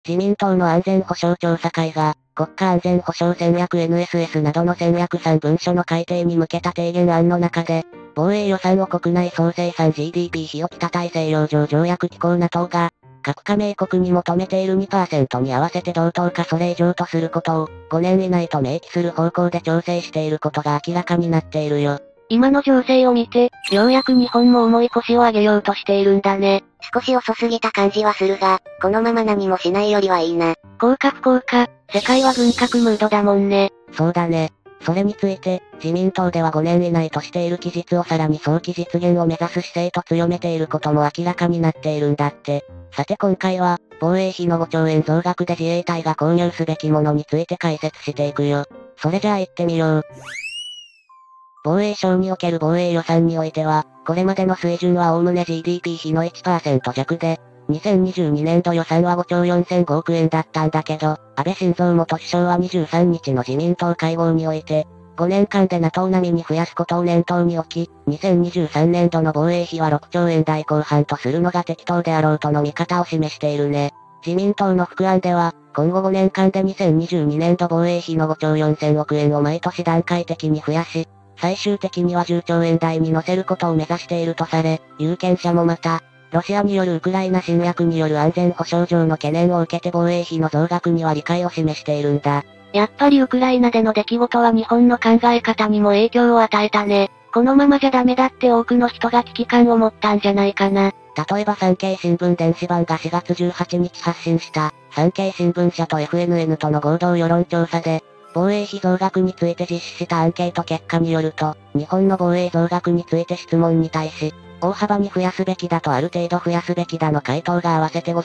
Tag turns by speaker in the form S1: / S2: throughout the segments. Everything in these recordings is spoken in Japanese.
S1: 自民党の安全保障調査会が、国家安全保障戦略 NSS などの戦略3文書の改定に向けた提言案の中で、防衛予算を国内総生産 GDP 比を北大西洋条条約機構 NATO が、各加盟国に求めている 2% に合わせて同等かそれ以上とすることを、5年以内と明記する方向で調整していることが明らかになっているよ。
S2: 今の情勢を見て、ようやく日本も重い腰を上げようとしているんだね。
S3: 少し遅すぎた感じはするが、このまま何もしないよりはいいな。
S2: 降格降下、世界は軍拡ムードだもんね。
S1: そうだね。それについて、自民党では5年以内としている期日をさらに早期実現を目指す姿勢と強めていることも明らかになっているんだって。さて今回は、防衛費の5兆円増額で自衛隊が購入すべきものについて解説していくよ。それじゃあ行ってみよう。防衛省における防衛予算においては、これまでの水準は概ね GDP 比の 1% 弱で、2022年度予算は5兆4005億円だったんだけど、安倍晋三元首相は23日の自民党会合において、5年間で NATO 並みに増やすことを念頭に置き、2023年度の防衛費は6兆円台後半とするのが適当であろうとの見方を示しているね。自民党の副案では、今後5年間で2022年度防衛費の5兆4000億円を毎年段階的に増やし、最終的には10兆円台に乗せることを目指しているとされ、有権者もまた、ロシアによるウクライナ侵略による安全保障上の懸念を受けて防衛費の増額には理解を示しているんだ。
S2: やっぱりウクライナでの出来事は日本の考え方にも影響を与えたね。このままじゃダメだって多くの人が危機感を持ったんじゃないかな。
S1: 例えば産経新聞電子版が4月18日発信した、産経新聞社と FNN との合同世論調査で、防衛費増額について実施したアンケート結果によると、日本の防衛増額について質問に対し、大幅に増やすべきだとある程度増やすべきだの回答が合わせて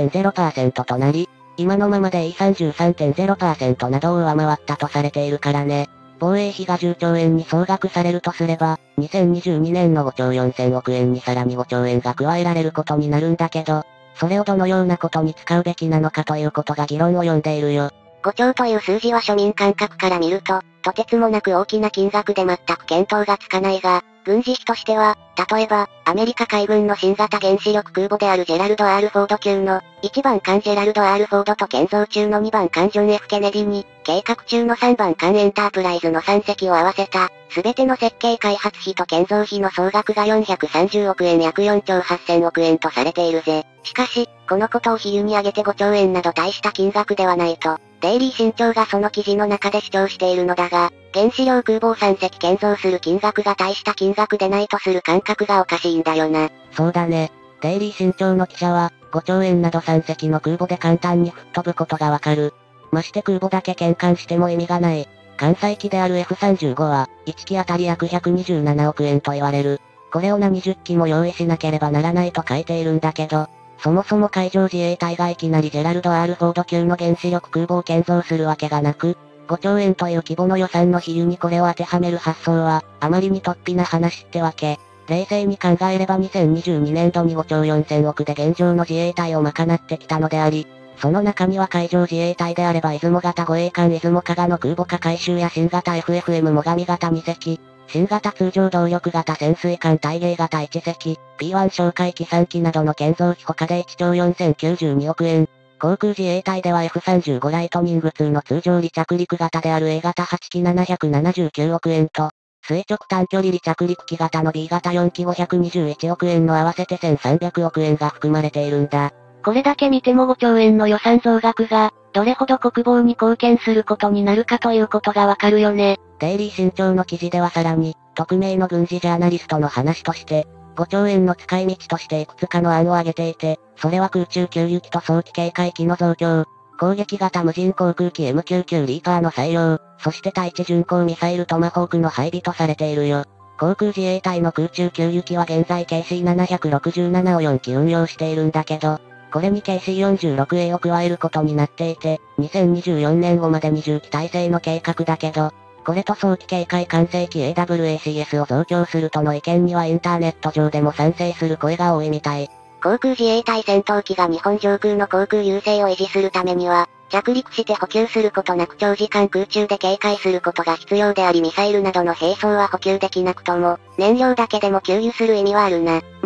S1: 57.0% となり、今のままでいい 33.0% などを上回ったとされているからね。防衛費が10兆円に総額されるとすれば、2022年の5兆4000億円にさらに5兆円が加えられることになるんだけど、それをどのようなことに使うべきなのかということが議論を呼んでいるよ。
S3: 5兆という数字は庶民感覚から見ると、とてつもなく大きな金額で全く見当がつかないが、軍事費としては、例えば、アメリカ海軍の新型原子力空母であるジェラルド・ R ・フォード級の、1番艦ジェラルド・ R ・フォードと建造中の2番艦ジョン・ F ・ケネディに、計画中の3番艦エンタープライズの3隻を合わせた、すべての設計開発費と建造費の総額が430億円約4兆8000億円とされているぜ。しかし、このことを比喩に上げて5兆円など大した金額ではないと、デイリー新潮がその記事の中で主張しているのだが、原子量空母を3隻建造する金額が大した金額でないとする感覚がおかしいんだよな。
S1: そうだね。デイリー新潮の記者は、5兆円など3隻の空母で簡単に吹っ飛ぶことがわかる。まして空母だけ見艦しても意味がない。艦載機である F35 は、1機当たり約127億円と言われる。これを何十機も用意しなければならないと書いているんだけど、そもそも海上自衛隊がいきなりジェラルド・ R ・フォード級の原子力空母を建造するわけがなく、5兆円という規模の予算の比喩にこれを当てはめる発想は、あまりに突飛な話ってわけ。冷静に考えれば2022年度に5兆4000億で現状の自衛隊を賄ってきたのであり、その中には海上自衛隊であれば出雲型護衛艦出雲加賀の空母化改修や新型 FFM 最上型2隻、新型通常動力型潜水艦大芸型1隻、P1 哨戒機3機などの建造費他で1兆4092億円。航空自衛隊では F35 ライトニング2の通常離着陸型である A 型8機779億円と、垂直短距離離着陸機型の B 型4機521億円の合わせて1300億円が含まれているんだ。
S2: これだけ見ても5兆円の予算増額が、どれほど国防に貢献することになるかということがわかるよね。
S1: デイリー新潮の記事ではさらに、匿名の軍事ジャーナリストの話として、5兆円の使い道としていくつかの案を挙げていて、それは空中給油機と早期警戒機の増強、攻撃型無人航空機 M99 リーパーの採用、そして対地巡航ミサイルトマホークの配備とされているよ。航空自衛隊の空中給油機は現在 KC767 を4機運用しているんだけど、これに KC46A を加えることになっていて、2024年後まで20機体制の計画だけど、これと早期警戒管制機 AWACS を増強するとの意見にはインターネット上でも賛成する声が多いみたい。
S3: 航空自衛隊戦闘機が日本上空の航空優勢を維持するためには、着陸して補給することなく長時間空中で警戒することが必要でありミサイルなどの兵装は補給できなくとも、燃料だけでも給油する意味はあるな。また、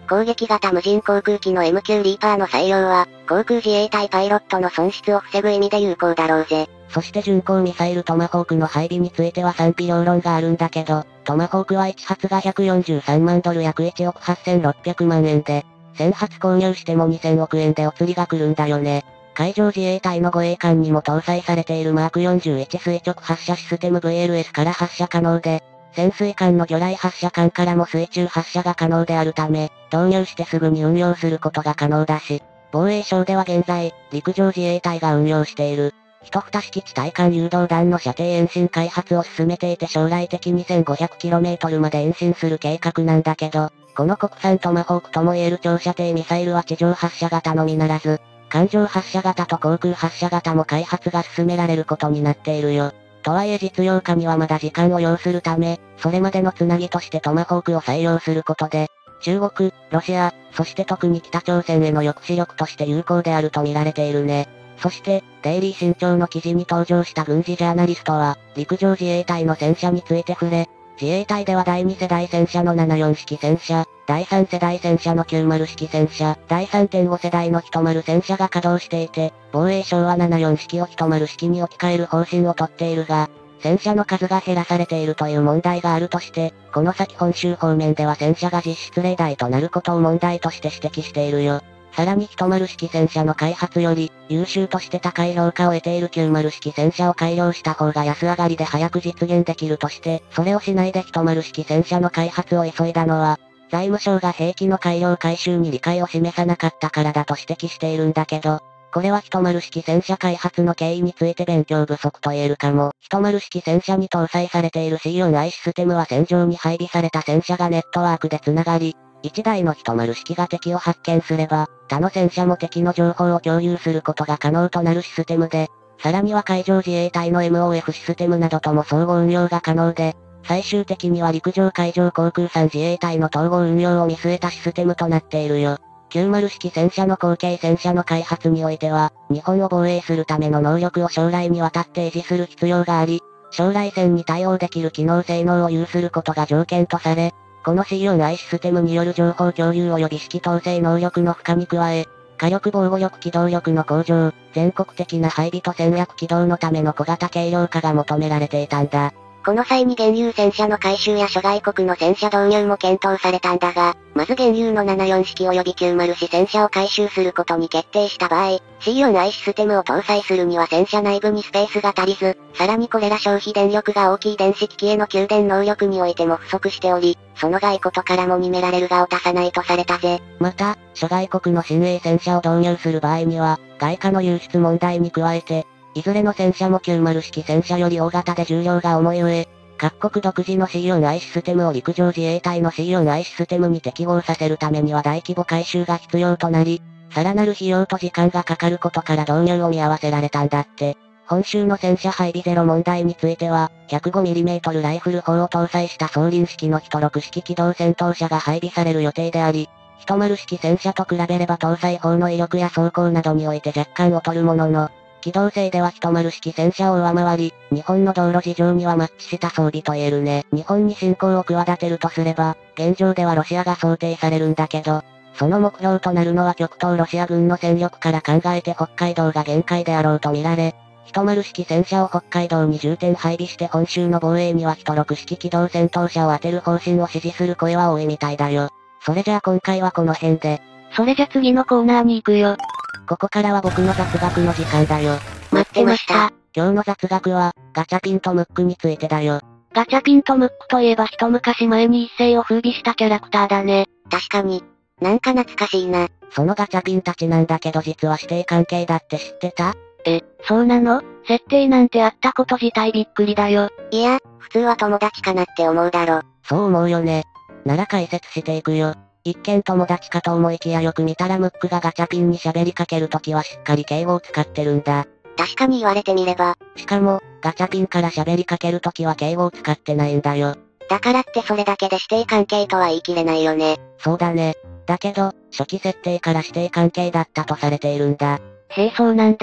S3: 攻撃型無人航空機の MQ リーパーの採用は、航空自衛隊パイロットの損失を防ぐ意味で有効だろうぜ。
S1: そして巡航ミサイルトマホークの配備については賛否両論があるんだけど、トマホークは1発が143万ドル約1億8600万円で、1000発購入しても2000億円でお釣りが来るんだよね。海上自衛隊の護衛艦にも搭載されているマーク41垂直発射システム VLS から発射可能で、潜水艦の魚雷発射艦からも水中発射が可能であるため、導入してすぐに運用することが可能だし、防衛省では現在、陸上自衛隊が運用している、一蓋式地対艦誘導弾の射程遠心開発を進めていて将来的に 1500km まで遠心する計画なんだけど、この国産トマホークともいえる長射程ミサイルは地上発射型のみならず、艦上発射型と航空発射型も開発が進められることになっているよ。とはいえ実用化にはまだ時間を要するため、それまでのつなぎとしてトマホークを採用することで、中国、ロシア、そして特に北朝鮮への抑止力として有効であると見られているね。そして、デイリー新潮の記事に登場した軍事ジャーナリストは、陸上自衛隊の戦車について触れ、自衛隊では第2世代戦車の74式戦車、第3世代戦車の90式戦車、第 3.5 世代の10戦車が稼働していて、防衛省は74式を10式に置き換える方針をとっているが、戦車の数が減らされているという問題があるとして、この先本州方面では戦車が実質例題となることを問題として指摘しているよ。さらに10式戦車の開発より、優秀として高い評価を得ている90式戦車を改良した方が安上がりで早く実現できるとして、それをしないで10式戦車の開発を急いだのは、財務省が兵器の改良改修に理解を示さなかったからだと指摘しているんだけど、これは10式戦車開発の経緯について勉強不足と言えるかも。10式戦車に搭載されている C4I システムは戦場に配備された戦車がネットワークで繋がり、1台の10式が敵を発見すれば、他の戦車も敵の情報を共有することが可能となるシステムで、さらには海上自衛隊の MOF システムなどとも相互運用が可能で、最終的には陸上海上航空産自衛隊の統合運用を見据えたシステムとなっているよ。90式戦車の後継戦車の開発においては、日本を防衛するための能力を将来にわたって維持する必要があり、将来戦に対応できる機能性能を有することが条件とされ、この C4I システムによる情報共有及び指揮統制能力の付加に加え、火力防護力機動力の向上、全国的な配備と戦略機動のための小型軽量化が求められていたんだ。
S3: この際に現有戦車の改修や諸外国の戦車導入も検討されたんだが、まず現有の74式及び90式戦車を改修することに決定した場合、C4I システムを搭載するには戦車内部にスペースが足りず、さらにこれら消費電力が大きい電子機器への給電能力においても不足しており、その外ことからもにめられるがを足さないとされたぜ。
S1: また、諸外国の新鋭戦車を導入する場合には、外貨の輸出問題に加えて、いずれの戦車も90式戦車より大型で重量が重い上、各国独自の C4I システムを陸上自衛隊の C4I システムに適合させるためには大規模改修が必要となり、さらなる費用と時間がかかることから導入を見合わせられたんだって。本州の戦車配備ゼロ問題については、105mm ライフル砲を搭載した双輪式の106式機動戦闘車が配備される予定であり、10式戦車と比べれば搭載砲の威力や走行などにおいて若干劣るものの、機動性では10式戦車を上回り、日本の道路事情にはマッチした装備と言えるね。日本に侵攻を企てるとすれば、現状ではロシアが想定されるんだけど、その目標となるのは極東ロシア軍の戦力から考えて北海道が限界であろうと見られ、10式戦車を北海道に重点配備して本州の防衛には106式機動戦闘車を当てる方針を支持する声は多いみたいだよ。それじゃあ今回はこの辺で。
S2: それじゃ次のコーナーに行くよ。
S1: ここからは僕の雑学の時間だよ。
S3: 待ってました。
S1: 今日の雑学は、ガチャピンとムックについてだよ。
S2: ガチャピンとムックといえば一昔前に一世を風靡したキャラクターだね。
S3: 確かに。なんか懐かしいな。
S1: そのガチャピンたちなんだけど実は師弟関係だって知ってた？
S2: そうなの？設定なんてあったこと自体びっくりだよ。
S3: いや、普通は友達かなって思うだろ。
S1: そう思うよね。なら解説していくよ。一見友達かと思いきやよく見たらムックがガチャピンに喋りかけるときはしっかり敬語を使ってるんだ。
S3: 確かに言われてみれば。
S1: しかも、ガチャピンから喋りかけるときは敬語を使ってないんだよ。
S3: だからってそれだけで師弟関係とは言い切れないよね。
S1: そうだね。だけど、初期設定から師弟関係だったとされているんだ。
S2: へえそうなんだ。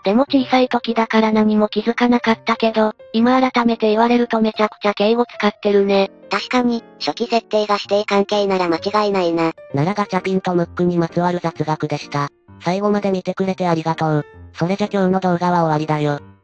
S2: でも小さい時だから何も気づかなかったけど、今改めて言われるとめちゃくちゃ敬語使ってるね。
S3: 確かに、初期設定が指定関係なら間違いないな。
S1: ならガチャピンとムックにまつわる雑学でした。最後まで見てくれてありがとう。それじゃ今日の動画は終わりだよ。